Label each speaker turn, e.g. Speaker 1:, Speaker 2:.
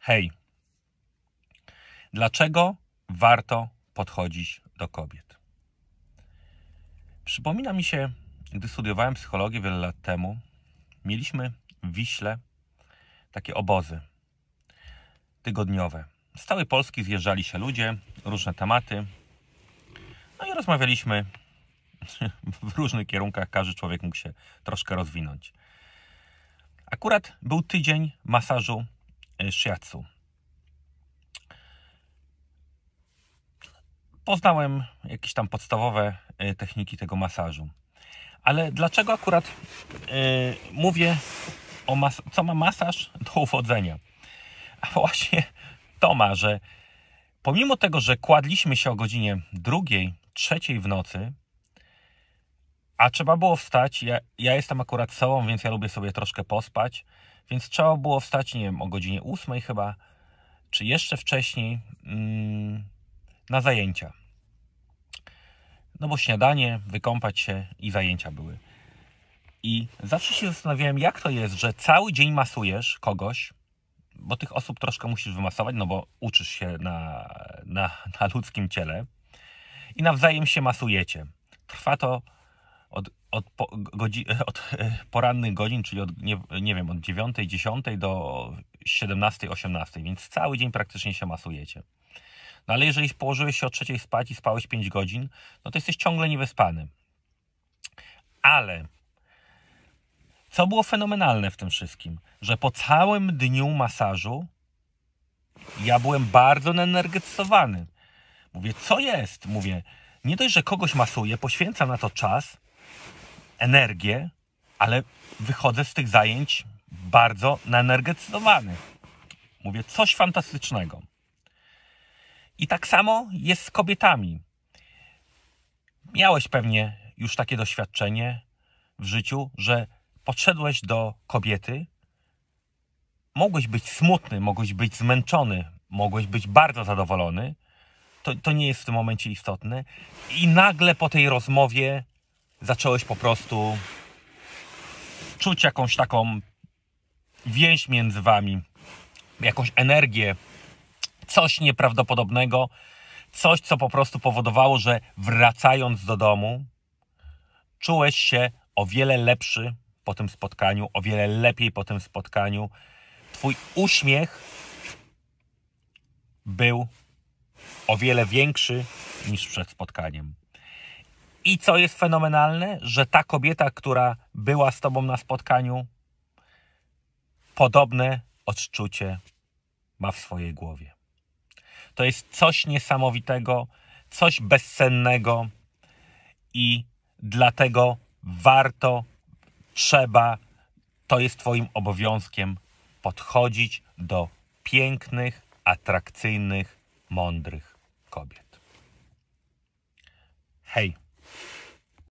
Speaker 1: Hej, dlaczego warto podchodzić do kobiet? Przypomina mi się, gdy studiowałem psychologię wiele lat temu, mieliśmy w Wiśle takie obozy tygodniowe. Z całej Polski zjeżdżali się ludzie, różne tematy. No i rozmawialiśmy w różnych kierunkach, każdy człowiek mógł się troszkę rozwinąć. Akurat był tydzień masażu shiatsu. Poznałem jakieś tam podstawowe techniki tego masażu. Ale dlaczego akurat mówię co ma masaż do uwodzenia? A właśnie to ma, że pomimo tego, że kładliśmy się o godzinie 2, 3 w nocy, a trzeba było wstać, ja jestem akurat sobą, więc ja lubię sobie troszkę pospać, więc trzeba było wstać, nie wiem, o godzinie 8 chyba, czy jeszcze wcześniej na zajęcia. No bo śniadanie, wykąpać się i zajęcia były. I zawsze się zastanawiałem, jak to jest, że cały dzień masujesz kogoś, bo tych osób troszkę musisz wymasować, no bo uczysz się na ludzkim ciele i nawzajem się masujecie. Trwa to od porannych godzin, czyli od 9, 10 do 17, 18, więc cały dzień praktycznie się masujecie. No ale jeżeli położyłeś się o 3 spać i spałeś 5 godzin, no to jesteś ciągle niewyspany. Ale co było fenomenalne w tym wszystkim, że po całym dniu masażu ja byłem bardzo naenergetyzowany. Mówię, co jest? Mówię, nie dość, że kogoś masuję, poświęcam na to czas, energię, ale wychodzę z tych zajęć bardzo naenergetyzowany. Mówię, coś fantastycznego. I tak samo jest z kobietami. Miałeś pewnie już takie doświadczenie w życiu, że podszedłeś do kobiety, mogłeś być smutny, mogłeś być zmęczony, mogłeś być bardzo zadowolony, to nie jest w tym momencie istotne, i nagle po tej rozmowie zacząłeś po prostu czuć jakąś taką więź między wami, jakąś energię, coś nieprawdopodobnego, coś, co po prostu powodowało, że wracając do domu czułeś się o wiele lepszy po tym spotkaniu, o wiele lepiej po tym spotkaniu. Twój uśmiech był o wiele większy niż przed spotkaniem. I co jest fenomenalne, że ta kobieta, która była z tobą na spotkaniu, podobne odczucie ma w swojej głowie. To jest coś niesamowitego, coś bezcennego i dlatego warto, trzeba, to jest twoim obowiązkiem podchodzić do pięknych, atrakcyjnych, mądrych kobiet. Hej!